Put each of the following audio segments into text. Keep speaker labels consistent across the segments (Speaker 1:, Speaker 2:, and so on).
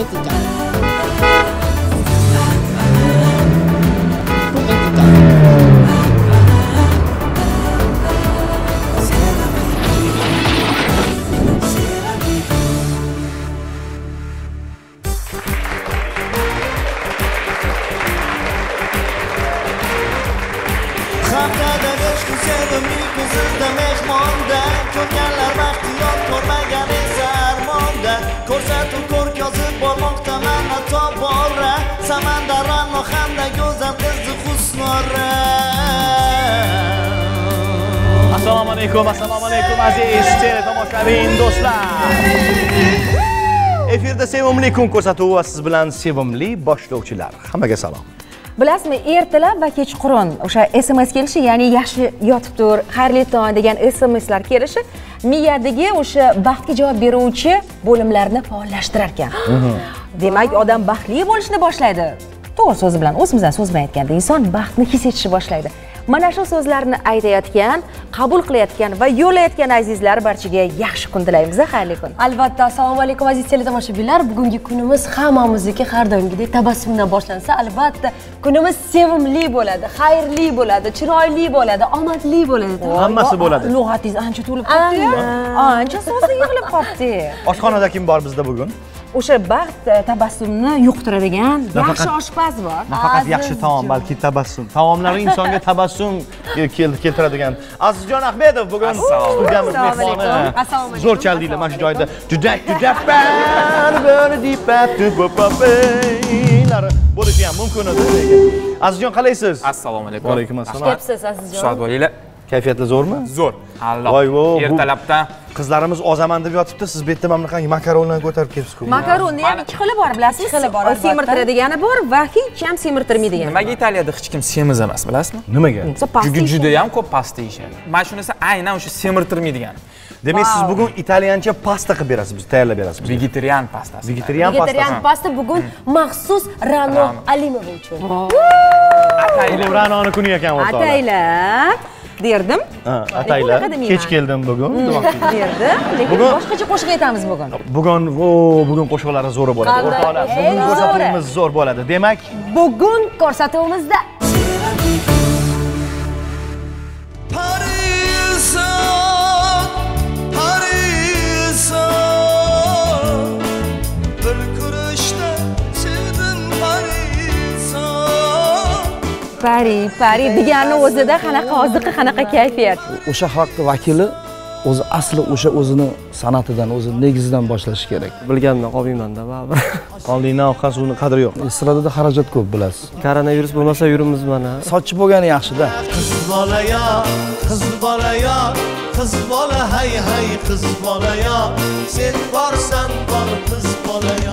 Speaker 1: Assalomu alaykum aziz teletomoshabin do'stlar. Efirda sevimli kun ko'rsatuvi va siz bilan sevimli boshlovchilar. Hammaga salom.
Speaker 2: Bilasizmi, ertalab va kechqurun o'sha SMS kelishi, ya'ni yaxshi yotib tur, xayrli tong degan SMSlar kelishi miyadagi o'sha baxtga javob beruvchi bo'limlarni faollashtirar ekan. Demak, odam baxtli bo'lishni boshlaydi. To'g'ri so'zi bilan, o'zimizdan so'z bilan aytganda, inson baxtni his etishni boshlaydi. Mana shu so'zlarni aytayotgan, qabul qilayotgan va yo'layotgan azizlar barchaga yaxshi kun tilaymiz, xayrli kun.
Speaker 3: Albatta, assalomu alaykum aziz teletomoshabinlar. Bugungi kunimiz hammamizniki har doimgidek tabassumdan boshlansa, albatta kunimiz sevimli bo'ladi, xayrli bo'ladi, chiroyli bo'ladi, omadli bo'ladi.
Speaker 1: Hammasi bo'ladi.
Speaker 2: Lug'atingiz ancha to'lib qoldi-yu. Ancha so'zli yig'ilib qoldi.
Speaker 1: Oshxonada kim bor bizda bugun?
Speaker 2: O'sha baxt tabassumni yo'qtiradigan yaxshi oshpaz bor.
Speaker 1: Nafaqat yaxshi taom, balki tabassum. Taomlari insonga tabassum keltiradigan Azizjon Ahmedov bugun studiyamiz mehmoni. Zo'r chaldinglar mana shu joyda. Juda bo'lishi ham mumkin edi lekin. Azizjon qalaysiz?
Speaker 4: Assalomu alaykum.
Speaker 1: Va alaykum assalom.
Speaker 2: Kepsiz Azizjon.
Speaker 4: Xushvaqt bo'linglar.
Speaker 1: Kayfiyatlar zo'rmi?
Speaker 4: Zo'r. Alloh.
Speaker 1: Voy,
Speaker 4: ertalabdan
Speaker 1: qizlarimiz ozaman deb yotibdi. Siz bu yerda mana bunaqangi makaronlarni ko'tarib kelibsiz-ku.
Speaker 2: Makaronni ham ikki xili bor, bilasizmi? Ikki xili bor. Semirtiradigani bor va hech ham semirtirmaydigani.
Speaker 4: nimaga Italiyada hech kim semiz emas, bilasizmi?
Speaker 1: Nimaga?
Speaker 4: Chunki juda ham ko'p pasta yeyishadi. Mana shunisi aynan o'sha semirtirmaydigani.
Speaker 1: Demak, siz bugun italyancha pasta qilib berasiz, biz tayyorlab berasiz.
Speaker 4: Vegetarian pastasi.
Speaker 1: Vegetarian pasta.
Speaker 3: Vegetarian pasta bugun maxsus Ra'no Alimova uchun.
Speaker 1: Ataylar Ra'noni kuni ekan o'rtoqlar.
Speaker 2: Ataylar derdim.
Speaker 1: Ataylar. Kech keldim bugun.
Speaker 2: Derdim. Lekin boshqacha qo'shiq aytamiz bugun.
Speaker 1: Bugun qo'shiqlari zo'r bo'ladi, o'rtoqlar. Bugun ko'rsatuvimiz zo'r bo'ladi. Demak,
Speaker 3: Bugun ko'rsatuvimizda
Speaker 2: Pari deganni o'zida qanaqa oziqa, qanaqa kayfiyat.
Speaker 5: O'sha xalqning vakili o'zi asli o'sha o'zini san'atidan, o'zi negizidan boshlashi kerak.
Speaker 6: Bilganman, qolmayman-da baribir.
Speaker 1: qonlidan oqqan suvning qadri yo'q.
Speaker 5: Estradada xarajat ko'p, bilasiz.
Speaker 6: Koronavirus bo'lmasa yurimiz mana.
Speaker 5: Sochi bo'lgani yaxshi-da.
Speaker 7: Qiz bola yo, qiz bola yo, qiz bola hay qiz bola yo, sen borsan bor qiz bola yo.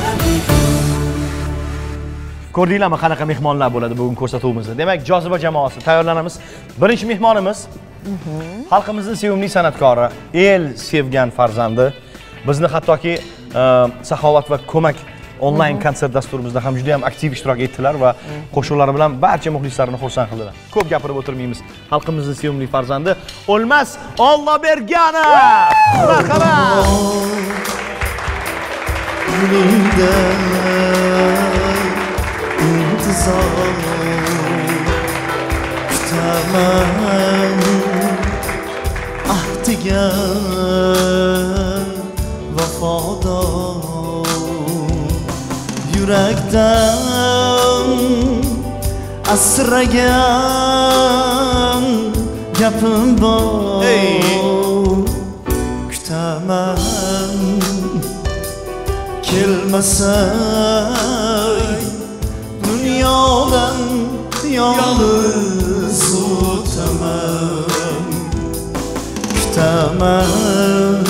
Speaker 1: Ko'rdinglarmi qanaqa mehmonlar bo'ladi bugun ko'rsatuvimizda? Demak, Joziba jamoasi tayyorlanamiz. Birinchi mehmonimiz xalqimizning sevimli san'atkori, el sevgan farzandi. Bizni hattoki saxovat va ko'mak onlayn konsert dasturimizda ham juda ham aktiv ishtirok etdilar va qo'shiqlari bilan barcha muxlislarini xursand qildilar. Ko'p gapirib o'tirmaymiz. Xalqimizning sevimli farzandi O'lmas Olloberganov. Marhamat.
Speaker 7: İntizar tutamam ahdiga vafodor yurakdan asragan gapim bor kutaman kelmasa dünyadan yalnız o'taman kutaman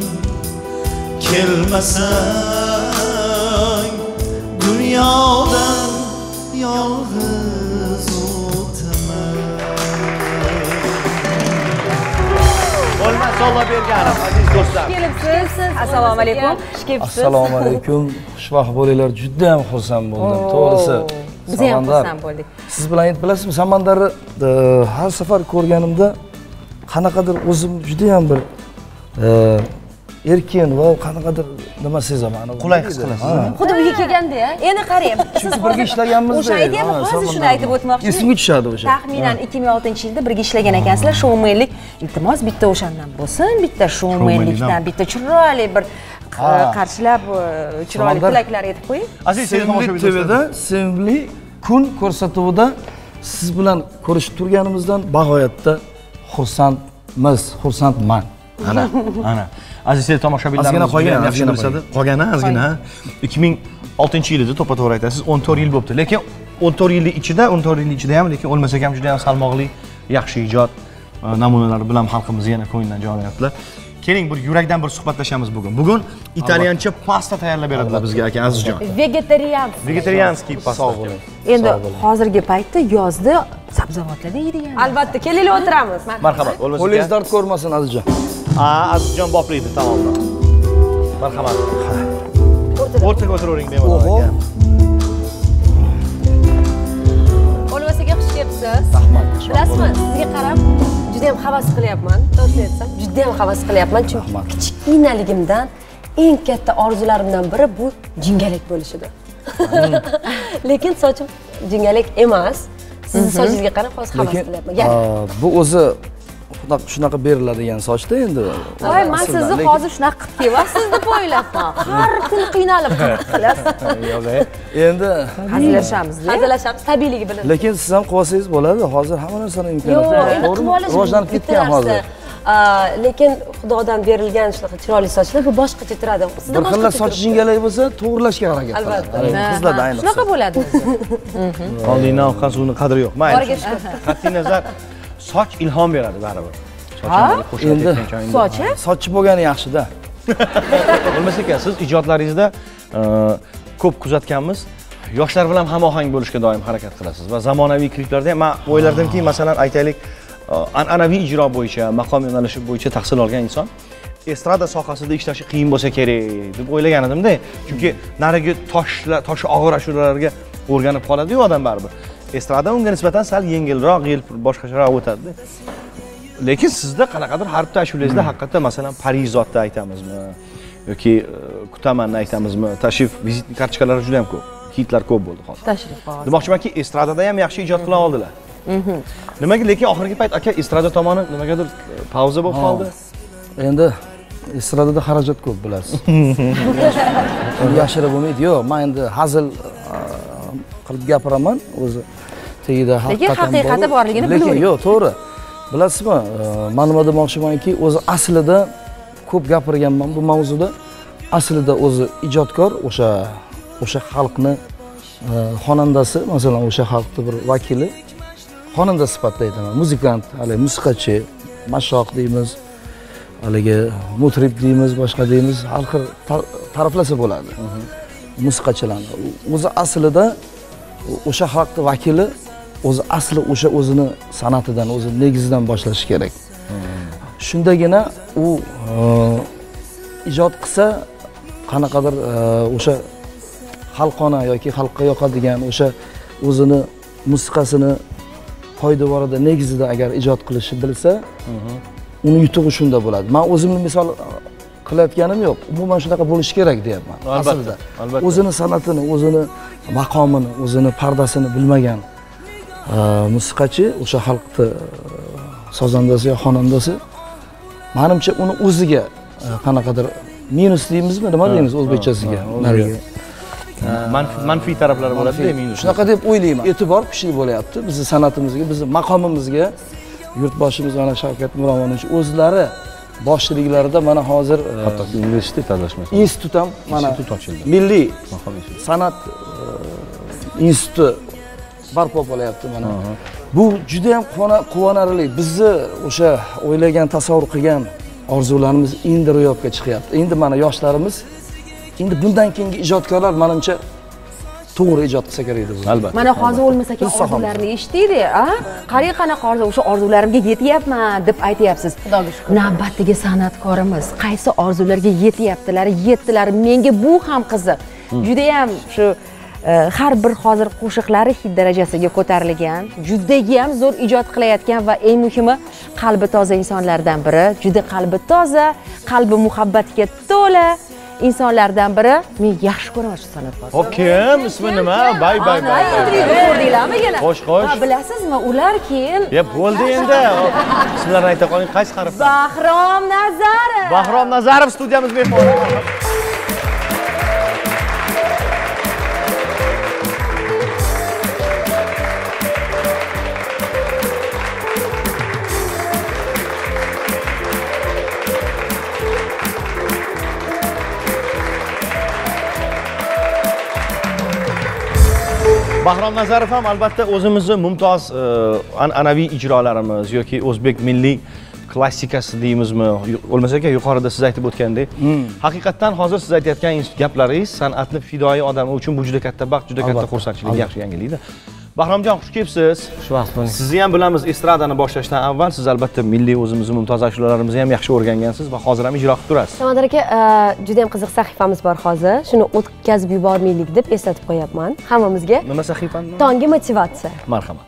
Speaker 7: kelmasang dünyadan yalnız o'taman.
Speaker 1: O'lmas Olloberganov, aziz do'stlar.
Speaker 2: Kelibsiz. Assalomu alaykum.
Speaker 5: Assalomu alaykum. Xushvaqt bo'linglar. Juda ham xursand bo'ldim. To'g'risi.
Speaker 2: Biz ham xursand bo'ldik.
Speaker 5: Siz bilan bilasizmi, Samandarni har safar ko'rganimda qanaqadir o'zim juda ham bir erkin va qanaqadir nima sezaman.
Speaker 1: Qulay his qilasiz.
Speaker 3: Xuddi uyga kelganda-ya.
Speaker 2: Endi qarang,
Speaker 5: Chunki birga ishlaganmiz.
Speaker 2: o'sha aytyapman, hozir shuni aytib o'tmoqchiman.
Speaker 5: Esimga tushadi o'sha.
Speaker 2: Taxminan 2006-yilda birga ishlagan ekansizlar. Shoumenlik, iltimos bitta o'shandan bo'lsin, bitta shoumenlikdan, bitta chiroyli bir qarshilab chiroyli tilaklar aytib qo'ying.
Speaker 1: Aziz
Speaker 5: Sevimli TVda sevimli kun ko'rsatuvida siz bilan ko'rishib turganimizdan bag'oyatda xursandman.
Speaker 1: Ana. Aziz tomoshabinlarimiz yaxshi biladi. Qolgani ozgina. 2006-yilda to'ppa-to'g'ri aytasiz, 14 yil bo'libdi. Lekin 14 yillik ichida ham, lekin o'lmasak ham juda ham salmoqli, yaxshi ijod namunalari bilan xalqimizni yana ko'ngildan joy olyaptilar. Keling, bir yurakdan bir suhbatlashamiz bugun. Bugun italyancha pasta tayyorlab beradilar bizga aka Azizjon. Vegetarianskiy pasta.
Speaker 2: Endi hozirgi paytda yozda sabzavotlarda yeydigan.
Speaker 3: Albatta, kelaylik o'tiramiz.
Speaker 1: Marhamat.
Speaker 5: Qo'lingiz dard ko'rmasin Azizjon.
Speaker 1: Azizjon bopliydi tamomdan. Marhamat. O'rtaga o'tiravering bemalol aka.
Speaker 3: Olvasaga xush kelibsiz.
Speaker 5: Rahmat.
Speaker 3: Bilasizmi, sizga qarab juda ham havas qilyapman. To'g'ri aytsam, juda ham havas qilyapman, chunki kichkinaligimdan eng katta orzularimdan biri bu jingalak bo'lishidir. Lekin sochim jingalak emas. Sizni sochingizga qarab hozir havas qilyapman.
Speaker 5: Bu o'zi shunaqa beriladigan sochda endi.
Speaker 2: Voy, men sizni hozir shunaqa qilib kelyapsiz deb o'ylabman. Har kun qiynalib qilasiz.
Speaker 5: Endi
Speaker 3: hazillashamiz tabiiyligi bilan.
Speaker 5: lekin siz ham qilib olsangiz bo'ladi. Hozir hamma narsani
Speaker 3: Yo'q,
Speaker 5: imkoniyati
Speaker 3: endi qilib olish
Speaker 5: rivojlanib ketgan hozir.
Speaker 3: Lekin Xudodan berilgan shunaqa chiroyli sochlar bu boshqacha turadi.
Speaker 5: Bir xil soch jingalak bo'lsa, to'g'rilashga harakat qiladi. Qizlarda ayniqsa.
Speaker 2: Shunaqa bo'ladi o'zi.
Speaker 1: Oldingdan oqqan suvning qadri yo'q. Mayli.
Speaker 2: Boriga shukur.
Speaker 1: Qat'iy nazar soch ilhom beradi baribir.
Speaker 5: Endi
Speaker 2: Sochi?
Speaker 5: sochi bo'lgani yaxshi-da.
Speaker 1: Bo'lmasa ekan, siz ijodlaringizda ko'p kuzatganmiz. Yoshlar bilan hamohang bo'lishga doim harakat qilasiz va zamonaviy kliplarda ham men o'ylardimki, masalan, aytaylik, an'anaviy ijro bo'yicha, maqom yo'nalishi bo'yicha tahsil olgan inson estrada sohasida ishlashi qiyin bo'lsa kerak deb o'ylagan edimda. Chunki narigi tosh og'ir ashulalarga o'rganib qoladi-yu odam baribir. Estrada unga nisbatan sal yengilroq, boshqacharoq o'tadi. Lekin sizda qanaqadir har bitta ashulangizda haqiqatdan masalan Parizotni aytamizmi yoki Kutamanni aytamizmi, tashrif vizit kartochkalari juda ham ko'p, hitlar ko'p bo'ldi hozir.
Speaker 2: Tashrif bor.
Speaker 1: Demoqchimanki, estradada ham yaxshi ijod qila oldilar. Nimaga, lekin oxirgi payt aka estrada tomoni nimagadir pauza bo'lib qoldi.
Speaker 5: Endi estradada xarajat ko'p bilasiz. Yashirib bo'lmaydi. Yo'q, men endi hazil qilib gapiraman, o'zi tegida
Speaker 2: haqiqati borligini
Speaker 5: bilaman. Lekin yo'q, to'g'ri. Bilasizmi, men nima demoqchimanki, o'zi aslida ko'p gapirganman bu mavzuda. Aslida o'zi ijodkor o'sha xalqni xonandasi, masalan, o'sha xalqning bir vakili, xonanda sifatida aytaman. Muzikant, hali musiqachi, mashoq deymiz, haligi mutrib deymiz, boshqa deymiz, har xil ta'riflasa bo'ladi. Musiqachilarni. O'zi aslida o'sha xalqning vakili o'zi asli o'sha o'zini san'atidan, o'zi negizidan boshlashi kerak. Shundagina u ijod qilsa, qanaqadir o'sha xalqona yoki xalqqa yoqadigan o'sha o'zini musiqasini poydevorida, negizida agar ijod qilishni bilsa, uni yutug'i shunda bo'ladi. Men o'zimni misol qilayotganim yo'q. Umuman shunaqa bo'lishi kerak deyapman. Aslida o'zini san'atini, o'zini maqomini, o'zini pardasini bilmagan musiqachi, o'sha xalqning sozandasi yo xonandasi, menimcha uni o'ziga qanaqadir minus deymizmi, nima deymiz o'zbekchasiga?
Speaker 1: Manfiy taraflari bo'ladi-da, minus.
Speaker 5: Shunaqa deb o'ylayman. E'tibor kuchli bo'lyapti bizning san'atimizga, bizning maqomimizga. Yurtboshimiz mana Shavkat Miromonovich o'zlari boshchiliklarida mana hozir
Speaker 1: hattoki universitet adashmasam
Speaker 5: institut ham mana
Speaker 1: ochildi.
Speaker 5: Milliy san'at instituti barpo bo'lyapti mana. Bu juda ham quvonarli. Bizni o'sha o'ylagan, tasavvur qilgan orzularimiz endi ro'yobga chiqyapti. Endi mana yoshlarimiz, endi bundan keyingi ijodkorlar menimcha to'g'ri ijod qilsa kerak edi.
Speaker 1: Albatta.
Speaker 2: Mana hozir o'lmasa kerak orzularni eshitdik-da, qarang qanaqa orzu, o'sha orzularimga yetyapman deb aytyapsiz. Xudoga shukr. Navbatdagi san'atkorimiz qaysi orzularga yetdilar. Menga bu ham qiziq. Juda ham shu har bir hozir qo'shiqlari hid darajasiga ko'tarilgan, juda ham zo'r ijod qilayotgan va eng muhimi qalbi toza insonlardan biri, juda qalbi toza, qalbi muhabbatga to'la. insonlardan biri. Men yaxshi ko'raman shu san'atkorni.
Speaker 1: Hop, kim? Ismi nima? Bay.
Speaker 2: Ko'rdinglarmi yana?
Speaker 1: Xo'sh.
Speaker 2: Bilasizmi, ular keyin
Speaker 1: Bo'ldi endi. Ismlarini ayta qoling, qaysi harfdan?
Speaker 2: Bahrom Nazarov.
Speaker 1: Bahrom Nazarov studiyamiz mehmoni. Bahrom Nazarov ham albatta o'zimizni mumtoz an'anaviy ijrolarimiz yoki o'zbek milliy klassikasi deymizmi, bo'lmasa yuqorida siz aytib o'tgandek, haqiqatdan hozir siz aytayotgan gaplaringiz san'atni fidoyi odami uchun bu juda katta baxt, juda katta xursandchilik, yaxshi yangilikda. Bahromjon, xush kelibsiz.
Speaker 6: Xushvaqt bo'ling.
Speaker 1: Sizni ham bilamiz, estradani boshlashdan avval siz albatta milliy o'zimizni mumtoz ashulalarimizni ham yaxshi o'rgangansiz va hozir ham ijro qilib turasiz.
Speaker 3: Samadar aka, juda ham qiziq sahifamiz bor hozir. Shuni o'tkazib yubormaylik deb eslatib qo'yapman hammamizga.
Speaker 1: Nima sahifani?
Speaker 3: Tonggi motivatsiya.
Speaker 1: Marhamat.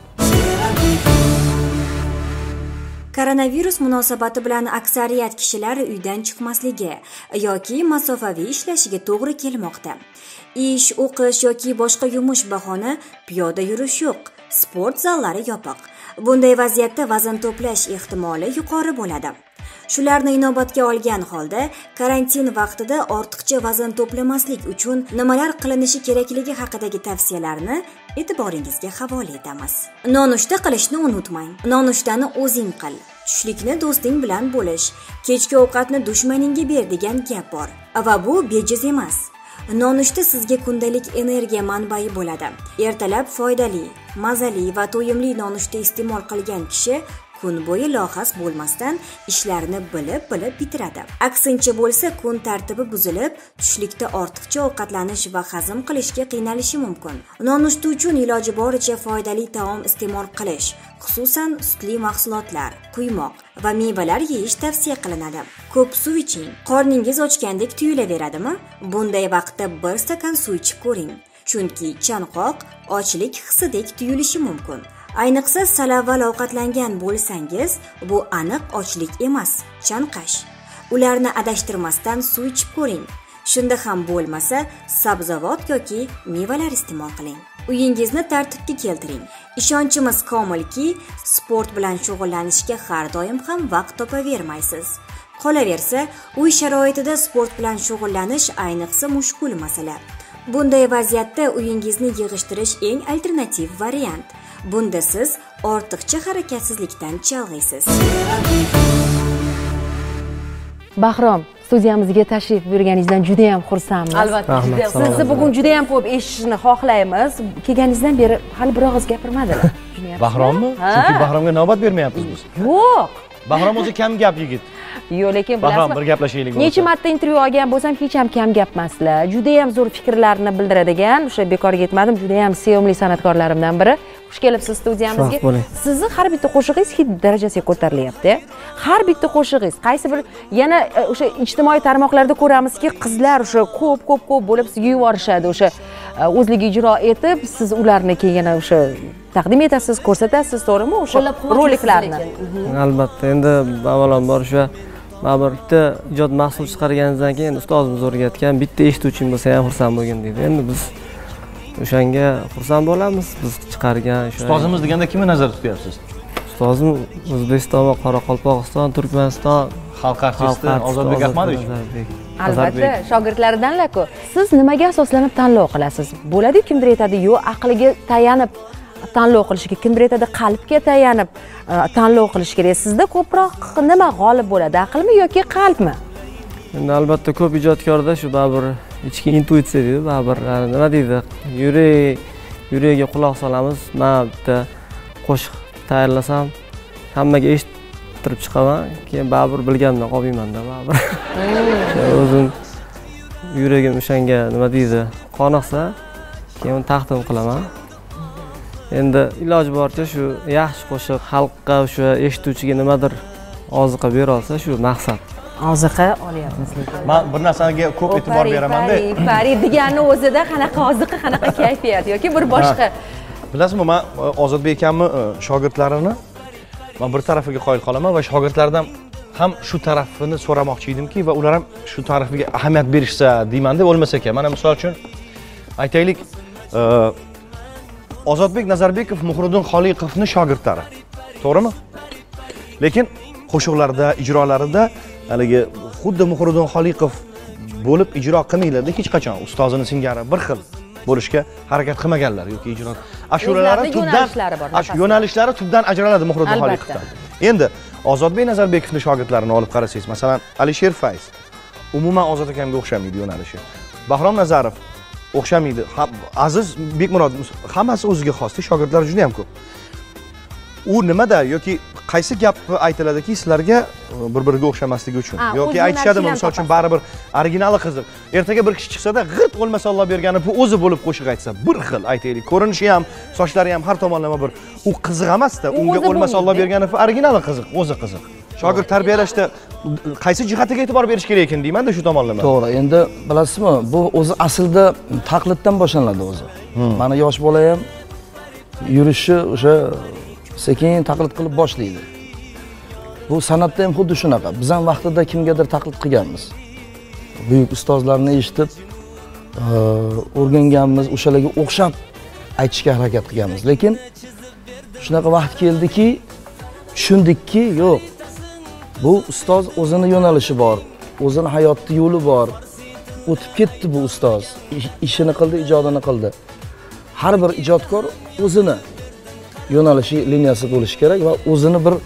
Speaker 8: Koronavirus munosabati bilan aksariyat kishilar uydan chiqmasligi yoki masofaviy ishlashiga to'g'ri kelmoqda. Ish, o'qish yoki boshqa yumush bahona, piyoda yurish yo'q, sport zallari yopiq. Bunday vaziyatda vazn to'plash ehtimoli yuqori bo'ladi. Shularni inobatga olgan holda karantin vaqtida ortiqcha vazn to'plamaslik uchun nimalar qilinishi kerakligi haqidagi tavsiyalarni e'tiboringizga havola etamiz. Nonushta qilishni unutmang. Nonushtani o'zing qil. Tushlikni do'sting bilan bo'lish, kechki ovqatni dushmaningga ber degan gap bor. Va bu bejiz emas. Nonushta sizga kundalik energiya manbai bo'ladi. Ertalab foydali, mazali va to'yimli nonushta iste'mol qilgan kishi kun bo'yi lohas bo'lmasdan ishlarini bilib bitiradi. Aksincha bo'lsa, kun tartibi buzilib, tushlikda ortiqcha ovqatlanish va hazm qilishga qiynalishi mumkin. Nonushta uchun iloji boricha foydali taom iste'mol qilish, xususan sutli mahsulotlar, quymoq va mevalar yeyish tavsiya qilinadi. Ko'p suv iching. Qorningiz ochgandek tuyulaveradimi? Bunday vaqtda 1 stakan suv ichib ko'ring, chunki chanqoq ochlik hissidek tuyulishi mumkin. Ayniqsa salavval ovqatlangan bo'lsangiz, bu aniq ochlik emas, chanqash. Ularni adashtirmasdan suv ichib ko'ring. Shunda ham bo'lmasa, sabzavot yoki mevalar iste'mol qiling. Uyingizni tartibga keltiring. Ishonchimiz komilki, sport bilan shug'ullanishga har doim ham vaqt topavermaysiz. Qolaversa, uy sharoitida sport bilan shug'ullanish ayniqsa mushkul masala. Bunday vaziyatda uyingizni yig'ishtirish eng alternativ variant. Bunda siz ortiqcha harakatsizlikdan chalg'iysiz.
Speaker 2: Bahrom, studiyamizga tashrif buyurganingizdan juda ham xursandmiz.
Speaker 3: Albatta, juda ham.
Speaker 2: Sizni bugun juda ham ko'p eshitishni xohlaymiz. Kelganingizdan beri hali bir og'iz gapirmadilar.
Speaker 1: Bahrommi? Chunki Bahromga navbat bermayapmiz biz.
Speaker 2: Yo'q.
Speaker 1: Bahrom o'zi kam gap yigit.
Speaker 2: Yo'q, lekin
Speaker 1: Bahrom, bir gaplashaylik.
Speaker 2: Necha marta intervyu olgan bo'lsam, hech ham kam gapmaslar. Juda ham zo'r fikrlarni bildiradigan, o'sha bekorga aytmadim, juda ham sevimli san'atkorlarimdan biri. Xush kelibsiz studiyamizga. Sizni har bitta qo'shig'ingiz hit darajasiga ko'tarilyapti. Har bitta qo'shig'ingiz qaysi bir yana o'sha ijtimoiy tarmoqlarda ko'ramizki, qizlar o'sha ko'p bo'lib sizga yuborishadi, o'sha o'zligi ijro etib, siz ularni keyin yana o'sha taqdim etasiz, ko'rsatasiz, to'g'rimi? O'sha roliklarni.
Speaker 6: Albatta, endi avvalambor o'sha baribir bitta ijod mahsul chiqarganingizdan keyin ustozimiz o'rgatgan bitta eshituvching bo'lsa ham xursand bo'lgin deydi. Endi biz o'shanga xursand bo'lamiz. Biz chiqargan o'sha
Speaker 1: Ustozimiz deganda kimni nazarda tutyapsiz?
Speaker 6: Ustozim O'zbekiston va Qoraqalpog'iston, Turkmaniston
Speaker 1: xalq artisti Ozodbek Ahmadovich.
Speaker 2: Albatta, shogirdlaridanlar-ku. Siz nimaga asoslanib tanlov qilasiz? Bo'ladi, kimdir aytadi, yo'q, aqliga tayanib tanlov qilishga, kimdir aytadi, qalbga tayanib tanlov qilish kerak. Sizda ko'proq nima g'olib bo'ladi, aqlmi yoki qalbmi?
Speaker 6: Endi albatta ko'p ijodkorda shu baribir ichki intuitsiya deydi, baribir nima deydi, yuragiga quloq solamiz. Men bitta qo'shiq tayyorlasam, hammaga eshittirib chiqaman, keyin baribir bilganimdan qolmayman-da, baribir. O'zim yuragim o'shanga nima deydi, qoniqsa, keyin taqdim qilaman. Endi iloji boricha shu yaxshi qo'shiq xalqqa o'sha eshituvchiga nimadir oziqa bera olsa, shu maqsad.
Speaker 2: Oziqa olyapmiz.
Speaker 1: Men bir narsaga ko'p e'tibor beraman-da.
Speaker 2: Pari deganning o'zida qanaqa oziqa, qanaqa kayfiyat yoki bir boshqa.
Speaker 1: Bilasizmi, men Ozodbek akamni shogirdlarini men bir tarafiga qo'yib qolaman va shogirdlardan ham shu tarafini so'ramoqchi edimki va ular ham shu tarafiga ahamiyat berishsa deyman-da, bo'lmasa ekan. Mana misol uchun aytaylik, Ozodbek Nazarbekov Muhriddin Xoliqovning shogirdlari. To'g'rimi? Lekin qo'shiqlarda, ijrolarida haligi xuddi Muhriddin Xoliqov bo'lib ijro qilmaylardi hech qachon. Ustozini singari bir xil bo'lishga harakat qilmaganlar yoki ijro. Ashuralari tubdan yo'nalishlari tubdan ajraladi Muhriddin Xoliqovdan. Endi Ozodbek Nazarbekovning shogirdlarini olib qarasangiz, masalan, Alisher Fayz umuman Ozod akamga o'xshamaydi yo'nalishi. Bahrom Nazarov o'xshamaydi. Aziz Bekmurod hammasi o'ziga xos, shogirdlar juda ham ko'p. U nimada yoki qaysi gap aytiladiki sizlarga bir-biriga o'xshamasligi uchun yoki aytishadimi misol uchun baribir originali qiziq. Ertaga bir kishi chiqsa-da, g'irt bo'lmasa Alloh bergani bu o'zi bo'lib qo'shiq aytsa, bir xil aytaylik. Ko'rinishi ham, sochlari ham har tomonlama bir. U qiziq emas-da, unga bo'lmasa Alloh bergani originali qiziq, o'zi qiziq. Shogird tarbiyalashda qaysi jihatiga e'tibor berish kerak ekan deyman-da shu tomonlama.
Speaker 5: To'g'ri. Endi bilasizmi, bu o'zi aslida taqliddan boshlanadi o'zi. Mana yosh bola ham yurishi o'sha sekin taqlid qilib boshlaydi. Bu san'atda ham xuddi shunaqa. Biz ham vaqtida kimgadir taqlid qilganmiz. Buyuk ustozlarni eshitib, o'rganganmiz, o'shalarga o'xshab aytishga harakat qilganmiz. Lekin shunaqa vaqt keldiki, tushundikki, yo'q. Bu ustoz o'zini yo'nalishi bor, o'zini hayotda yo'li bor. O'tib ketdi bu ustoz. Ishini qildi, ijodini qildi. Har bir ijodkor o'zini yo'nalishi, liniyasi bo'lishi kerak va o'zini bir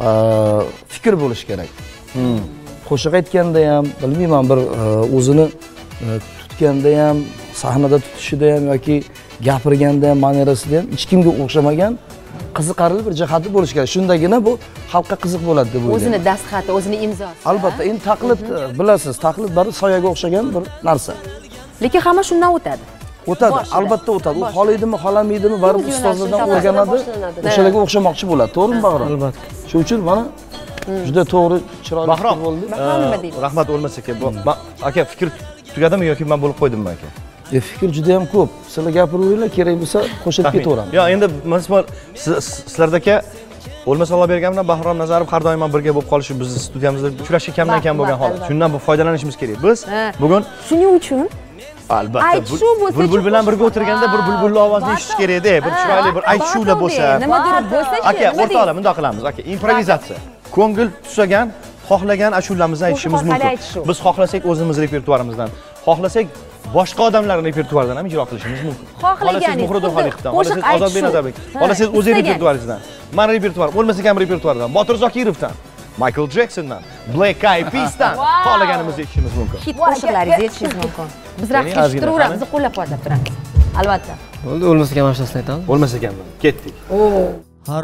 Speaker 5: fikr bo'lishi kerak. Qo'shiq aytganda ham, bilmayman, bir o'zini tutganda ham, sahnada tutishida ham yoki gapirganda ham, manierasida ham hech kimga o'xshamagan qiziqarli bir jihati bo'lishi kerak. Shundagina bu xalqqa qiziq bo'ladi deb o'ylayman.
Speaker 2: O'zini dastxati, o'zini imzosi.
Speaker 5: Albatta, endi taqlid bilasiz, taqlid bari soyaga o'xshagan bir narsa.
Speaker 2: Lekin hamma shundan o'tadi.
Speaker 5: O'tadi, albatta o'tadi. U xohlaydimi, xohlamaydimi, baribir ustozlardan o'rganadi, o'shalarga o'xshamoqchi bo'ladi. To'g'rimi, Bahrom?
Speaker 6: Albatta.
Speaker 5: Shuning uchun mana juda to'g'ri, chiroyli
Speaker 1: Bahrom
Speaker 5: bo'ldi.
Speaker 1: Rahmat o'lmasa aka. Aka fikr tugadimi yoki men bo'lib qo'ydimmi aka?
Speaker 5: Fikr juda ham ko'p. Sizlar gapiravering, kerak bo'lsa qo'shilib ketaveramiz.
Speaker 1: Yo, endi misol sizlardagi o'lmasa Alloh berganidan Bahrom Nazarov har doim birga bo'lib qolishi bizni studiyamizda uchrashib kamdan kam bo'lgan holat. Shundan bu foydalanishimiz kerak. Biz bugun
Speaker 2: shuning uchun
Speaker 1: albatta bulbul bilan birga o'tirganda bir bulbulning ovozini eshitish kerak-da, bir chiroyli bir aytishuvlar bo'lsa.
Speaker 2: Nimadir bo'lsa,
Speaker 1: aka, o'rtoqlar, bunday qilamiz, aka. Improvizatsiya. Ko'ngil tusagan, xohlagan ashulamizni aytishimiz mumkin. Biz xohlasak o'zimiz repertuarimizdan, xohlasak boshqa odamlarning repertuaridan ham ijro qilishimiz mumkin. Xohlasangiz Muhriddin Xoliqovdan, xohlasangiz Ozodbek Nazarbek, xohlasangiz o'z repertuaringizdan, mani repertuarim, bo'lmasa ham repertuaridan, Botir Zokirovdan, Michael Jacksondan, Black Eyed Peas'dan xohlaganimizni aytishimiz mumkin.
Speaker 2: Hit qo'shiqlaringizni aytishingiz mumkin. Biz raqib eshitiraveramiz, bizni qo'llab-quvvatlab turamiz. Albatta.
Speaker 6: Bo'ldi, o'lmasa ham ashlasini aytamiz.
Speaker 1: Bo'lmasa ham ketdik.
Speaker 7: Har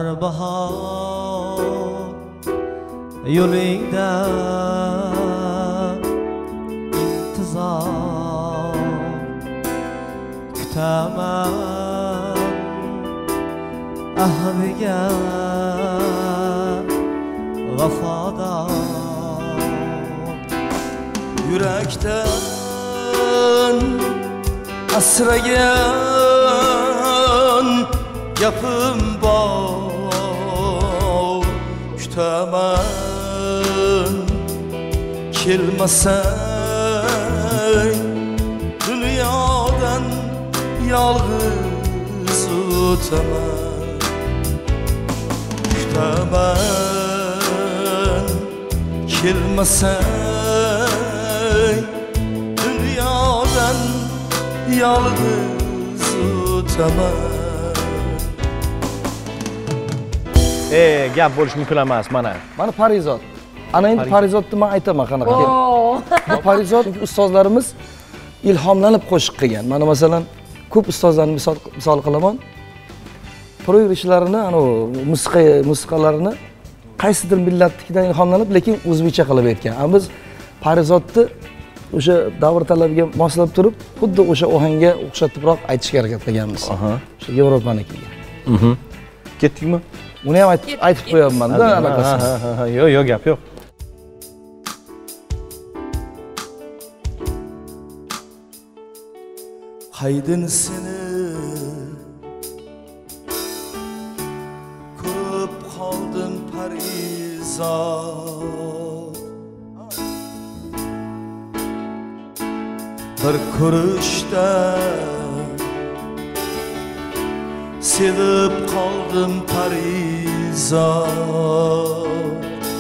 Speaker 7: bahor yo'lingda intizor kutaman, ahdiga vafodor yurakdan asragan gapim bor, kutaman kelmasang dunyodan yolg'iz o'taman, kutaman kelmasang dunyodan yolg'iz o'taman.
Speaker 1: Gap bo'lish mumkin emas mana.
Speaker 5: Mana Parizod. Ana endi Parizodni men aytaman qanaqa keldi. Bu Parizod ustozlarimiz ilhomlanib qo'shiq qilgan. Mana masalan, ko'p ustozlarni misol qilaman. Proyektishlarini, ana musiqalarini qaysidir millatnikidan ilhomlanib, lekin o'zbekcha qilib aytgan. Ammo biz Parizodni o'sha davr talabiga moslab turib, xuddi o'sha ohangga o'xshatibroq aytishga harakat qilganmiz. O'sha Yevropanikiga.
Speaker 1: Ketdikmi?
Speaker 5: Uni ham aytib qo'yapman-da, anaqasi.
Speaker 1: Yo'q, gap yo'q.
Speaker 7: Haydin seni ko'rib qoldim Parizod, bir ko'rishda sevib qoldim parizod.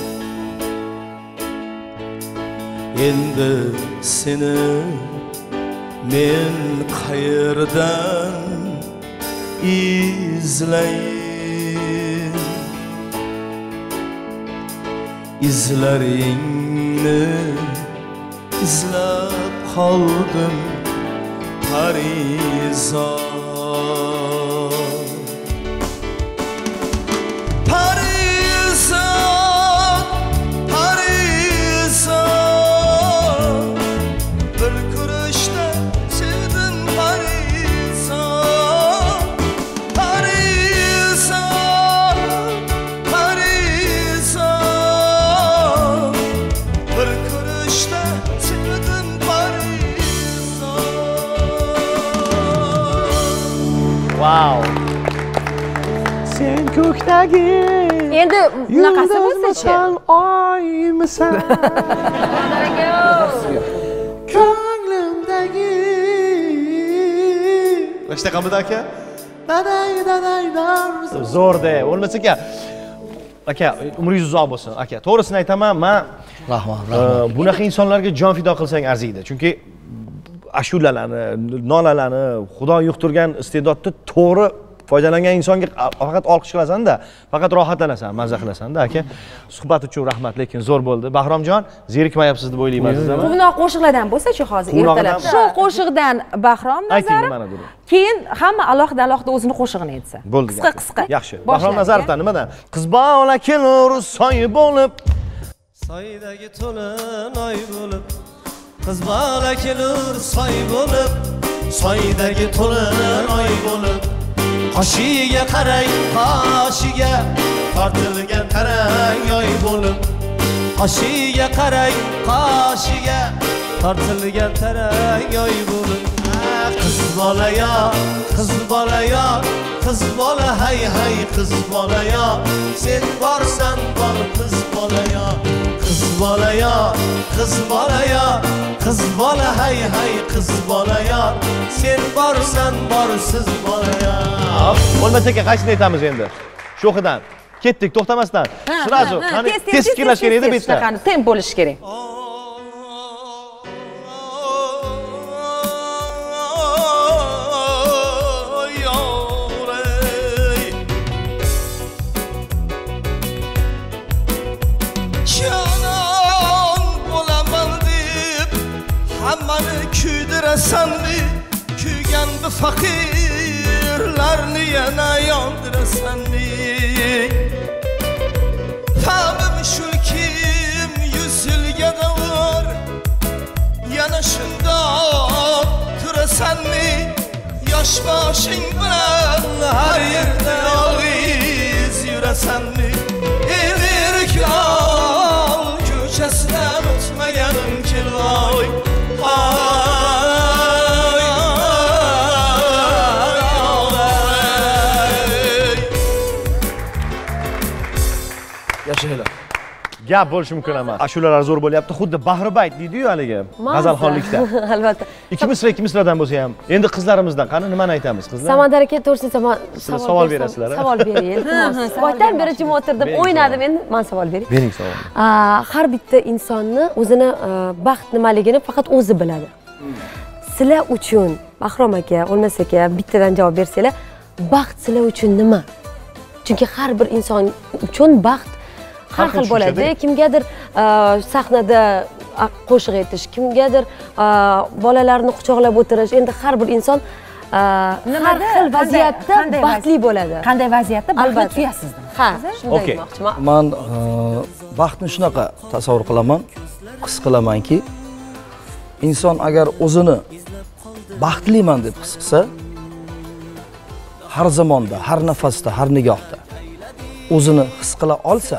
Speaker 7: Endi seni men qayerdan izlayin, izlaringni izlab qoldim parizod. Parizod, parizod, bir ko'rishda sevdim parizod. Parizod, parizod, bir ko'rishda sevdim parizod.
Speaker 1: Wow. Sen ko'kdagi
Speaker 2: Endi bunaqasi bo'lsa-chi?
Speaker 7: oymisan, ko'nglimdagi. Boshlaqamidi aka?
Speaker 1: Zo'rda. Bo'lmasa aka, umringiz uzoq bo'lsin. Aka, to'g'risini aytaman, men
Speaker 5: Rahmat.
Speaker 1: bunaqa insonlarga jon fido qilsang arziydi. Chunki ashulalarni, nolalarni, Xudo yuqtirgan iste'dodni to'g'ri foydalangan insonga faqat olqish qilasan-da, faqat rohatlanasan, mazza qilasan-da aka. Suhbat uchun rahmat, lekin zo'r bo'ldi. Bahromjon, zerikmayapsiz deb o'ylayman sizdan.
Speaker 2: Quvnoq qo'shiqlardan bo'lsa-chi hozir ertalab. Shu qo'shiqdan Bahrom
Speaker 1: Ayting
Speaker 2: Nazarov.
Speaker 1: mana buni.
Speaker 2: Keyin hamma alohida o'zini qo'shig'ini aytsa.
Speaker 1: Bo'ldi.
Speaker 2: Qisqa.
Speaker 1: Yaxshi. Bahrom Nazarovdan nimadan? Qiz bola kelur soy bo'lib,
Speaker 7: Soydagi to'lin oy bo'lib, qiz bola kelur soy bo'lib, soydagi to'lin oy bo'lib, qoshiga qarang, qoshiga tortilgan tarang oy bo'lib, qoshiga qarang, qoshiga tortilgan tarang oy bo'lib. Qiz bola yo, qiz bola yo, qiz bola hay hay, qiz bola yo, sen borsan bor qiz bola yo. Qiz bola yo, qiz bola yo, qiz bola hay hay, qiz bola yo, sen borsan bor siz bola yo.
Speaker 1: bo'lmasa aka qaysini aytamiz endi? Sho'xidan ketdik to'xtamasdan. Srazu, qani tez fikrlash kerak edi bitta.
Speaker 2: Qani temp bo'lishi kerak.
Speaker 7: Hammani kuydirasanmi, kuygan bu faqirlarni yana yondirasanmi? Tamim shulkim 100 yilga davr, yana shundoq turasanmi? Yosh boshing bilan har yerda yolg'iz yurasanmi? Erkal ko'chasidan o'tmaganim kelvoy.
Speaker 5: Yashaylar.
Speaker 1: Gap bo'lishi mumkin emas. Ashulalar zo'r bo'lyapti. Xuddi Bahribayt deydi-yu haligi g'azalxonlikda.
Speaker 3: Albatta.
Speaker 1: Ikki misradan bo'lsa ham. Endi qizlarimizdan qani nimani aytamiz qizlar?
Speaker 3: Samandar aka to'g'risi
Speaker 1: savol berasizlar.
Speaker 3: Savol bering, iltimos. Boydan beri jim o'tirdim, o'ynadim, endi men savol bering.
Speaker 1: Bering savol.
Speaker 3: Har bitta insonni o'zini baxt nimaligini faqat o'zi biladi. Sizlar uchun Bahrom aka, O'lmas aka bittadan javob bersanglar, baxt sizlar uchun nima? Chunki har bir inson uchun baxt har xil bo'ladi. Kimgadir sahnada qo'shiq aytish, kimgadir bolalarni quchoqlab o'tirish. Endi har bir inson har xil vaziyatda baxtli bo'ladi.
Speaker 2: Qanday vaziyatda baxtli tuyasiz?
Speaker 3: Ha, shunday demoqchiman.
Speaker 5: Men baxtni shunaqa tasavvur qilaman, his qilamanki, inson agar o'zini baxtliman deb his qilsa, har zamonda, har nafasda, har nigohda o'zini his qila olsa,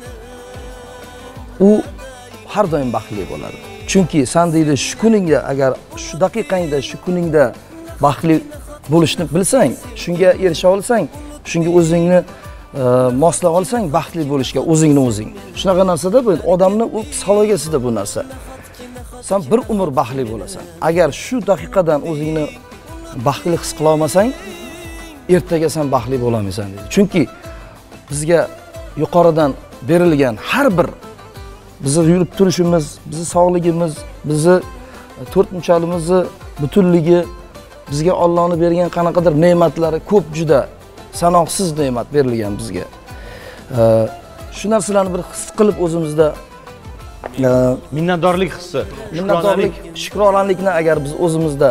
Speaker 5: u har doim baxtli bo'ladi. Chunki sen deydi shu kuningda, agar shu daqiqangda, shu kuningda baxtli bo'lishni bilsang, shunga erisha olsang, shunga o'zingni moslab olsang, baxtli bo'lishga o'zingni o'zing. Shunaqa narsada bu odamni u psixologiyasida bu narsa. sen bir umr baxtli bo'lasan. Agar shu daqiqadan o'zingni baxtli his qila olmasang, ertaga sen baxtli bo'lolmaysan dedi. Chunki bizga yuqoridan berilgan har bir bizni yurib turishimiz, bizni sog'ligimiz, bizni to'rtmuchalimizni butunligi, bizga Allohning bergan qanaqadir ne'matlari ko'p, juda sanoqsiz ne'mat berilgan bizga. Shu narsalarni bir his qilib o'zimizda
Speaker 1: minnatdorlik hissi,
Speaker 5: minnatdorlik, shukronalik,ni agar biz o'zimizda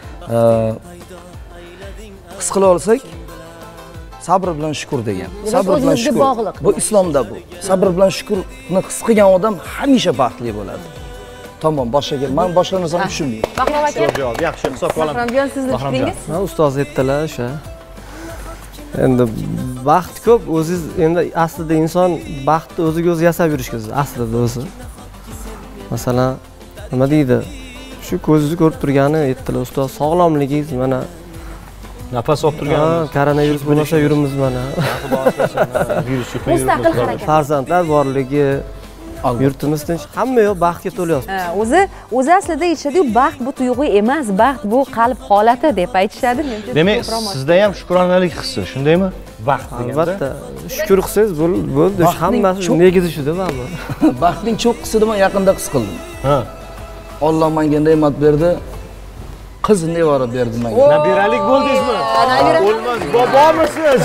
Speaker 5: his qila olsak, sabr bilan shukur degan. Sabr bilan shukur. Bu islomda bu. Sabr bilan shukurni his qilgan odam hamisha baxtli bo'ladi. Tamam, boshqa men boshqa narsani tushunmayman.
Speaker 2: Bahrom aka,
Speaker 1: javob yaxshi hisobga olaman.
Speaker 2: Bahromjon, sizning fikringiz?
Speaker 6: Mana ustoz aytdilar o'sha. Endi baxt ko'p, o'zingiz endi aslida inson baxtni o'ziga o'zi yasab yurishga aslida o'zi. Masalan, nima deydi? Shu ko'zingizni ko'rib turgani aytdilar ustoz, sog'lomligingiz mana
Speaker 1: nafas olib turganimiz,
Speaker 6: koronavirus bo'lmasa yurimiz mana.
Speaker 1: Virus
Speaker 2: Mustaqil harakat.
Speaker 6: Farzandlar borligi, yurtimiz tinch, hamma yo'q baxtga to'lyapti.
Speaker 2: O'zi aslida aytishadi-ku, baxt bu tuyg'u emas, baxt bu qalb holati deb aytishadi.
Speaker 1: Demak, sizda ham shukronalik hissi, shundaymi? Baxt deganda.
Speaker 6: Albatta, shukur qilsangiz bo'ldi. Hammasi negizi shuda baribir.
Speaker 5: Baxtning cho'qqisini men yaqinda his qildim.
Speaker 1: Ha.
Speaker 5: Alloh menga ne'mat berdi. Qiz nevara berdi menga.
Speaker 1: Nabiralik bo'ldingizmi? Bo'lmaz, bobomisiz?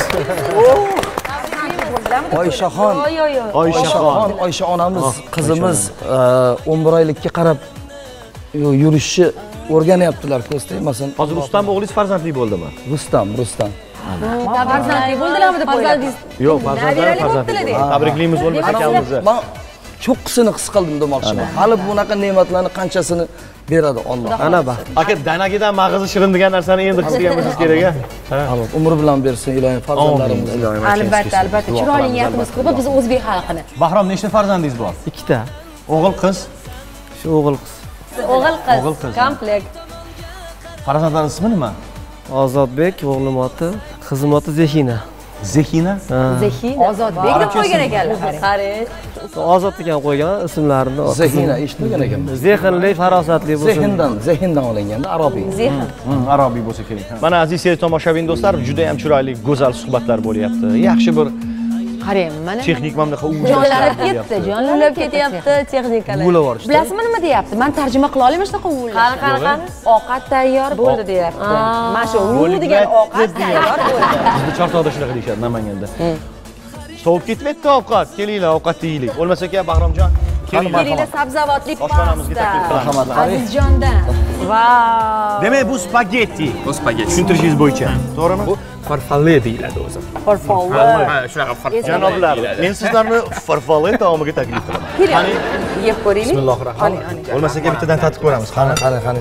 Speaker 5: Oyshaxon, Oysha onamiz, qizimiz 11 oylikka qarab yurishni o'rganyaptilar, ko'z tegmasin.
Speaker 1: Hozir Rustam o'g'lingiz farzandli bo'ldimi?
Speaker 5: Rustam.
Speaker 2: Farzandli bo'ldilarmi deb o'yladingiz?
Speaker 1: Yo'q, farzandli. Tabriklaymiz o'lmas akamizni.
Speaker 5: Men cho'qqisini his qildim demoqchiman. Hali bunaqa ne'matlarni qanchasini beradi Alloh.
Speaker 6: Ana baxt.
Speaker 1: Aka, danagidan mag'izi shirin degan narsani endi his qilganimiz kerak-a?
Speaker 5: Alloh umr bilan bersin ilohim farzandlarimizni.
Speaker 2: Albatta. Chiroyli niyatimiz ko'p, biz o'zbek xalqini.
Speaker 1: Bahrom, nechta farzandingiz bor?
Speaker 6: 2 ta.
Speaker 1: O'g'il, qiz?
Speaker 6: Shu o'g'il qiz.
Speaker 2: O'g'il qiz. Komplekt.
Speaker 1: Farzandlar ismi nima?
Speaker 6: Ozodbek o'g'lim oti, qizim oti Zehina.
Speaker 1: Zehina?
Speaker 2: Ozodbek deb qo'ygan ekanlar. Qarang.
Speaker 6: Ozod degan qo'ygan ismlarini.
Speaker 5: Zehina eshitmagan ekanman.
Speaker 6: Zehnli, farosatli bo'lsin.
Speaker 5: Zehindan olinganda Arobiy.
Speaker 2: Zehn.
Speaker 1: Arobiy bo'lsa kerak. Mana aziz tomoshabin do'stlar, juda ham chiroyli, go'zal suhbatlar bo'lyapti. Yaxshi bir
Speaker 2: qarang, mana
Speaker 1: texnik mana bunaqa
Speaker 2: jonlanib ketdi, jonlanib ketyapti texnikalar. Bilasizmi nima deyapti? Men tarjima qila olaman shunaqa o'ylar. Qani? Ovqat tayyor bo'ldi deyapti. Mana shu u degan ovqat tayyor bo'ldi.
Speaker 1: Bizda Chortoqda shunaqa deyishadi, Namanganda. Sovib ketmayapti ovqat, kelinglar ovqat yeylik. Bo'lmasa aka Bahromjon,
Speaker 2: kelinglar sabzavotli
Speaker 1: oshxonamizga taklif qilamiz.
Speaker 2: Azizjondan. Vau.
Speaker 1: Demak, bu spagetti.
Speaker 4: Bu spagetti.
Speaker 1: Tushuntirishingiz bo'yicha. To'g'rimi?
Speaker 4: Bu farfalle deyiladi o'zi.
Speaker 2: Farfalle.
Speaker 4: Ha, shunaqa farfalle.
Speaker 1: Janoblar, men sizlarni farfalle taomiga taklif qilaman.
Speaker 2: Qani, yeb ko'raylik.
Speaker 1: Bismillahirrohmanirrohim. Bo'lmasa aka bittadan tatib ko'ramiz.
Speaker 5: Qani.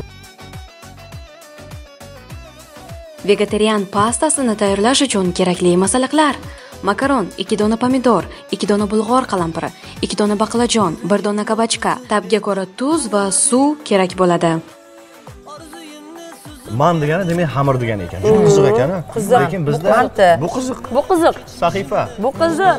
Speaker 9: Vegetarian pastasini tayyorlash uchun kerakli masalliqlar: makaron, 2 dona pomidor, 2 dona bulg'or qalampiri, 2 dona baqlajon, 1 dona kabachka, tabga ko'ra tuz va suv kerak bo'ladi.
Speaker 1: Man degani demak xamir degani ekan. Juda qiziq ekan. Lekin bizda bu qiziq.
Speaker 2: Bu qiziq.
Speaker 1: Sahifa.
Speaker 2: Bu qiziq.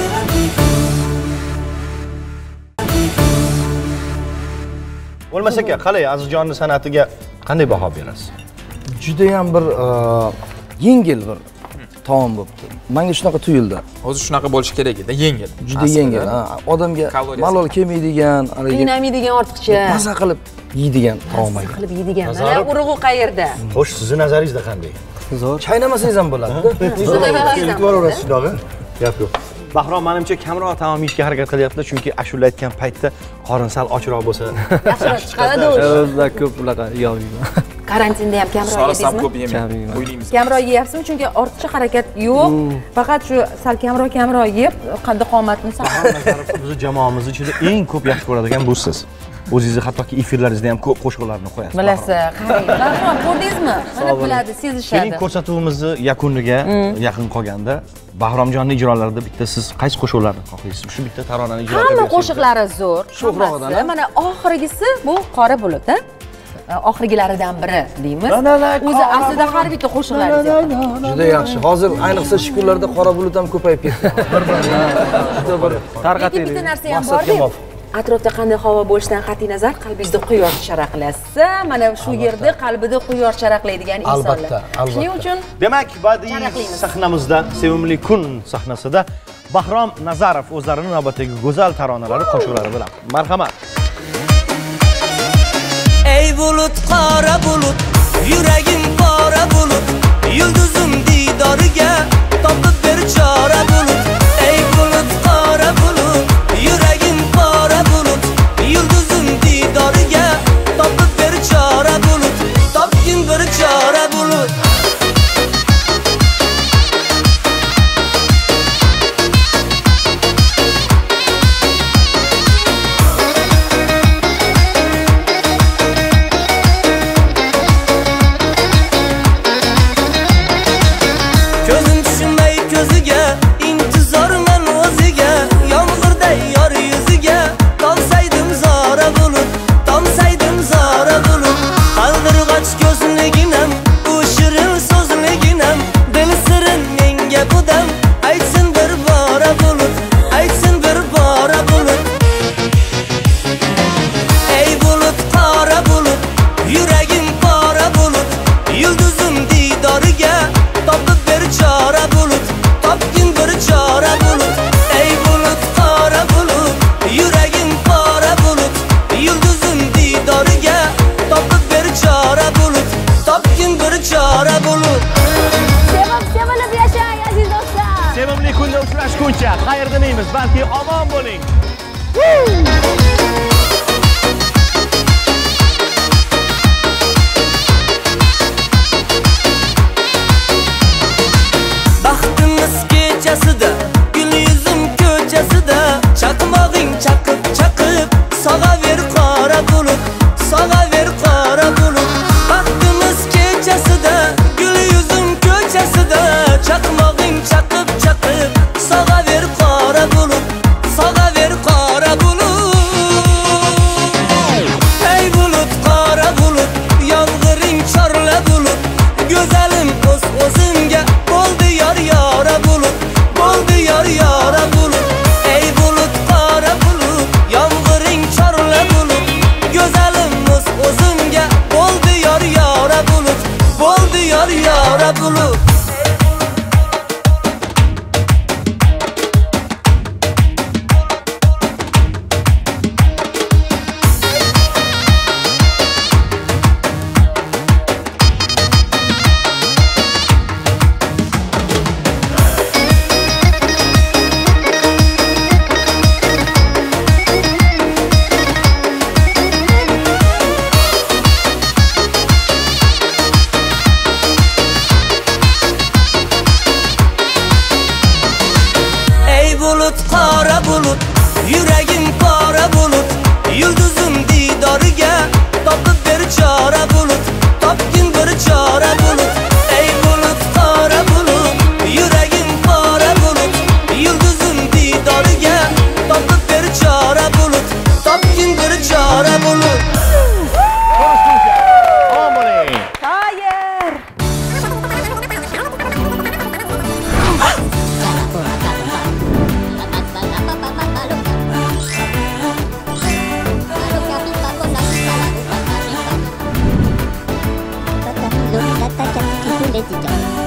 Speaker 1: Bo'lmasa aka, qalay Azizjonning san'atiga qanday baho berasiz?
Speaker 5: Juda ham bir yengil bir taom bo'libdi. Menga shunaqa tuyuldi.
Speaker 4: O'zi shunaqa bo'lishi kerak edi, yengil.
Speaker 5: Juda yengil. Odamga malol kelmaydigan,
Speaker 2: qiynamaydigan ortiqcha.
Speaker 5: Maza qilib yeydigan taom ekan.
Speaker 2: Qilib yeydigan. Mana urug'i qayerda?
Speaker 1: Xo'sh, sizning nazaringizda qanday?
Speaker 6: Zo'r.
Speaker 5: Chaynamasangiz ham bo'ladi.
Speaker 1: Ko'raverasiz shundoq. Gap yo'q. Bahrom menimcha kamroq taom yeyishga harakat qilyapti, chunki ashula aytgan paytda qorin sal ochroq bo'lsa
Speaker 2: yaxshiroq chiqadi o'zi.
Speaker 6: O'zda ko'p bunaqa yeyolmayman.
Speaker 2: Karantinda ham kamroq
Speaker 4: So'rasam
Speaker 2: yeysizmi?
Speaker 4: ko'p yemayman. O'ylaymiz.
Speaker 2: Kamroq yeyapsizmi? Chunki ortiqcha harakat yo'q. Faqat shu sal kamroq yeb, qanday qomatni saqlash.
Speaker 1: Biz jamoamiz ichida eng ko'p yaxshi ko'radigan bu siz. O'zingizni hattoki efirlaringizda ham ko'p qo'shiqlarni qo'yasiz.
Speaker 2: Bilasiz, qarang. Bahrom, ko'rdingizmi? Mana biladi, sezishadi.
Speaker 1: Keling, ko'rsatuvimizni yakuniga yaqin qolganda Bahromjonning ijrolarida bitta siz qaysi qo'shiqlarni xohlaysiz? Shu bitta taronani ijro etasiz.
Speaker 2: Hamma qo'shiqlari zo'r.
Speaker 5: Sho'xroqdan.
Speaker 2: Mana oxirgisi bu Qora bulut, ha? Oxirgilaridan biri deymiz. O'zi aslida har bitta qo'shiqlari
Speaker 5: juda yaxshi. Hozir ayniqsa shu kunlarda qora bulut ham ko'payib ketdi. Juda bir
Speaker 6: tarqataylik.
Speaker 2: bitta narsa ham bor-ku. atrofda qanday havo bo'lishidan qat'iy nazar qalbingizda quyosh charaqlasa, mana shu yerda qalbida quyosh charaqlaydigan insonlar.
Speaker 5: Albatta.
Speaker 2: Shuning uchun
Speaker 1: Demak, badiiy sahnamizda, Sevimli kun sahnasida Bahrom Nazarov o'zlarining navbatdagi go'zal taronalari qo'shiqlari bilan. Marhamat.
Speaker 7: Ey bulut, qora bulut, yuragim qora bulut, yulduzim didoriga topib ber chora bulut. Ey bulut, qora bulut, yuragim qora bulut, yulduzim didoriga topib ber chora bulut, topgin bir chora bulut. Ko'zim tushmay ko'ziga, intizorman o'ziga, yomg'irday yor yuziga, tomsaydim zora bulut, tomsaydim zora bulut. Qaldirg'och ko'zliginam, u shirin so'zliginam, dil sirin menga budam, aytsin bir bora bulut, aytsin bir bora bulut. Ey bulut, qora bulut, yuragim qora bulut, yulduzim didoriga topib ber chora bulut, topgin bir chora bulut. Ey bulut, qora bulut, yuragim qora bulut, yulduzim didoriga topib ber chora bulut, topgin bir chora bulut.
Speaker 3: Sevinib yashang aziz do'stlar.
Speaker 1: Sevimli kunda uchrashguncha xayr demaymiz, balki omon bo'ling.
Speaker 7: Baxtimiz kechasida, gul yuzim ko'chasida, chaqmog'ing chaqib chaqib, sog'aver qora bulut, sog'aver qora bulut. Baxtimiz kechasida, gul yuzim ko'chasida, chaqmog'ing chaqib chaqib, sog'aver qora bulut, sog'aver qora bulut. Ey bulut, qora bulut, yomg'iring chorla bulut, go'zalim o'z o'zimga bo'ldi yor yora bulut, bo'ldi yor yora bulut. Ey bulut, qora bulut, yomg'iring chorla bulut, go'zalim o'z o'zimga bo'ldi yor yora bulut, bo'ldi yor yora bulut. Ey bulut, qora bulut, yuragim qora bulut, yulduzim didoriga topib ber chora bulut, topgin bir chora bulut. Ey bulut, qora bulut, yuragim qora bulut, yulduzim didoriga topib ber chora bulut, topgin bir chora bulut.
Speaker 1: Omon bo'ling.
Speaker 2: xayr.
Speaker 10: Tata,